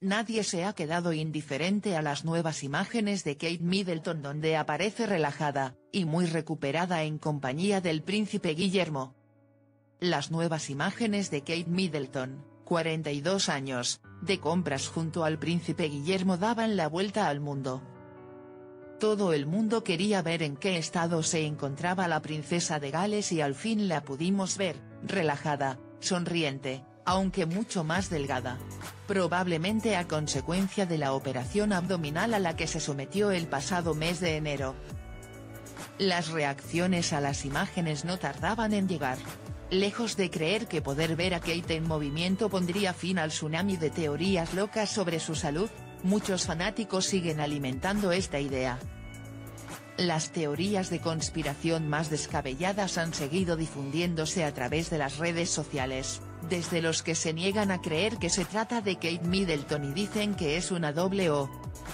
Nadie se ha quedado indiferente a las nuevas imágenes de Kate Middleton donde aparece relajada, y muy recuperada en compañía del príncipe Guillermo. Las nuevas imágenes de Kate Middleton, 42 años, de compras junto al príncipe Guillermo daban la vuelta al mundo. Todo el mundo quería ver en qué estado se encontraba la princesa de Gales y al fin la pudimos ver, relajada, sonriente, aunque mucho más delgada. Probablemente a consecuencia de la operación abdominal a la que se sometió el pasado mes de enero. Las reacciones a las imágenes no tardaban en llegar. Lejos de creer que poder ver a Kate en movimiento pondría fin al tsunami de teorías locas sobre su salud, muchos fanáticos siguen alimentando esta idea. Las teorías de conspiración más descabelladas han seguido difundiéndose a través de las redes sociales, desde los que se niegan a creer que se trata de Kate Middleton y dicen que es una doble o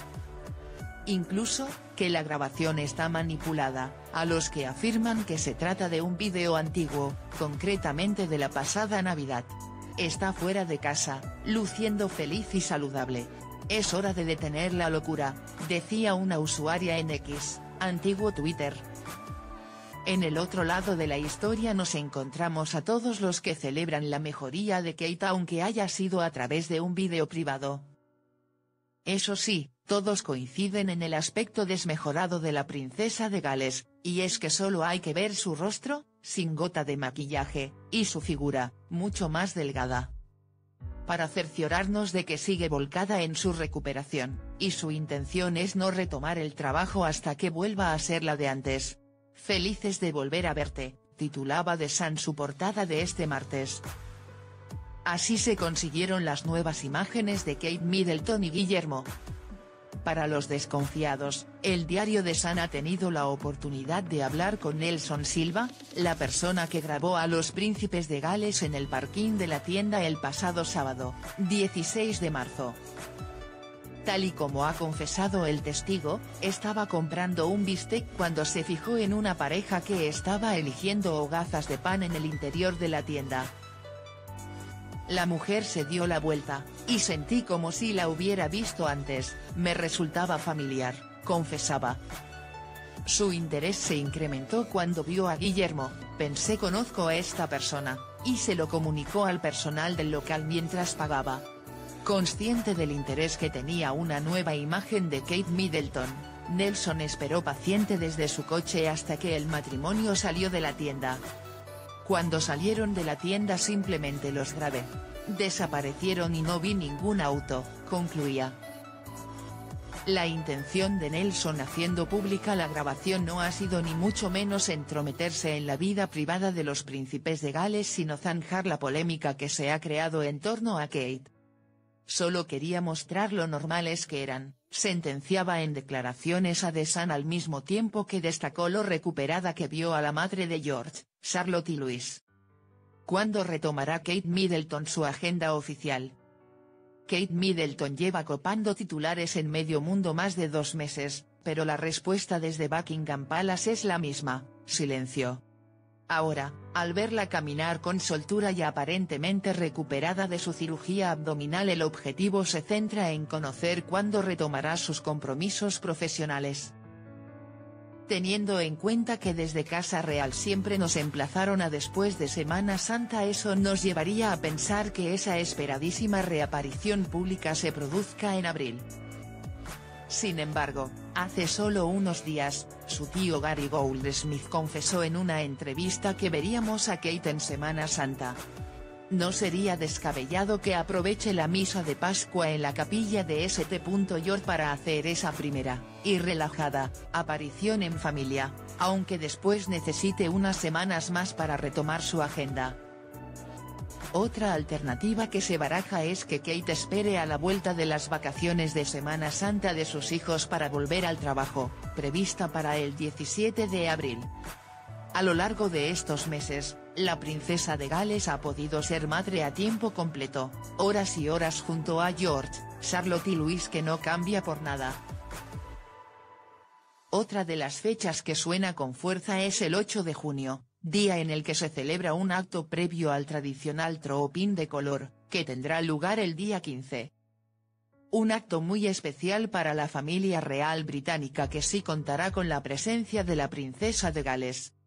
incluso, que la grabación está manipulada, a los que afirman que se trata de un vídeo antiguo, concretamente de la pasada Navidad. Está fuera de casa, luciendo feliz y saludable. Es hora de detener la locura, decía una usuaria en X, antiguo Twitter. En el otro lado de la historia nos encontramos a todos los que celebran la mejoría de Kate aunque haya sido a través de un vídeo privado. Eso sí, todos coinciden en el aspecto desmejorado de la princesa de Gales, y es que solo hay que ver su rostro, sin gota de maquillaje, y su figura, mucho más delgada, para cerciorarnos de que sigue volcada en su recuperación, y su intención es no retomar el trabajo hasta que vuelva a ser la de antes. Felices de volver a verte, titulaba The Sun su portada de este martes. Así se consiguieron las nuevas imágenes de Kate Middleton y Guillermo. Para los desconfiados, el diario The Sun ha tenido la oportunidad de hablar con Nelson Silva, la persona que grabó a los príncipes de Gales en el parking de la tienda el pasado sábado, 16 de marzo. Tal y como ha confesado el testigo, estaba comprando un bistec cuando se fijó en una pareja que estaba eligiendo hogazas de pan en el interior de la tienda. La mujer se dio la vuelta, y sentí como si la hubiera visto antes, me resultaba familiar, confesaba. Su interés se incrementó cuando vio a Guillermo, pensé conozco a esta persona, y se lo comunicó al personal del local mientras pagaba. Consciente del interés que tenía una nueva imagen de Kate Middleton, Nelson esperó paciente desde su coche hasta que el matrimonio salió de la tienda. Cuando salieron de la tienda simplemente los grabé. Desaparecieron y no vi ningún auto, concluía. La intención de Nelson haciendo pública la grabación no ha sido ni mucho menos entrometerse en la vida privada de los príncipes de Gales sino zanjar la polémica que se ha creado en torno a Kate. Solo quería mostrar lo normales que eran, sentenciaba en declaraciones a The Sun al mismo tiempo que destacó lo recuperada que vio a la madre de George, Charlotte y Louis. ¿Cuándo retomará Kate Middleton su agenda oficial? Kate Middleton lleva copando titulares en medio mundo más de 2 meses, pero la respuesta desde Buckingham Palace es la misma, silencio. Ahora, al verla caminar con soltura y aparentemente recuperada de su cirugía abdominal el objetivo se centra en conocer cuándo retomará sus compromisos profesionales. Teniendo en cuenta que desde Casa Real siempre nos emplazaron a después de Semana Santa eso nos llevaría a pensar que esa esperadísima reaparición pública se produzca en abril. Sin embargo, hace solo unos días, su tío Gary Goldsmith confesó en una entrevista que veríamos a Kate en Semana Santa. No sería descabellado que aproveche la misa de Pascua en la capilla de St. George para hacer esa primera, y relajada, aparición en familia, aunque después necesite unas semanas más para retomar su agenda. Otra alternativa que se baraja es que Kate espere a la vuelta de las vacaciones de Semana Santa de sus hijos para volver al trabajo, prevista para el 17 de abril. A lo largo de estos meses, la princesa de Gales ha podido ser madre a tiempo completo, horas y horas junto a George, Charlotte y Louis que no cambia por nada. Otra de las fechas que suena con fuerza es el 8 de junio, día en el que se celebra un acto previo al tradicional Throw-in de color, que tendrá lugar el día 15. Un acto muy especial para la familia real británica que sí contará con la presencia de la princesa de Gales.